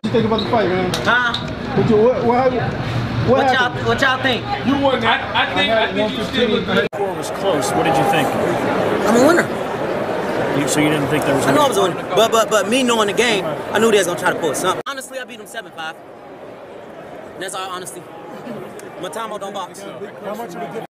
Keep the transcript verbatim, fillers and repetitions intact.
you think about the fight, man? Huh? What you, what, what, what, what y'all what y'all think? You won. I, I think I, I think you still look good. Before it was close. What did you think? I'm a winner. You, so you didn't think there was? I know I was a winner, but but but me knowing the game, I knew they was gonna try to pull something. Honestly, I beat them seven five. That's all honesty. My time out don't box. How much of a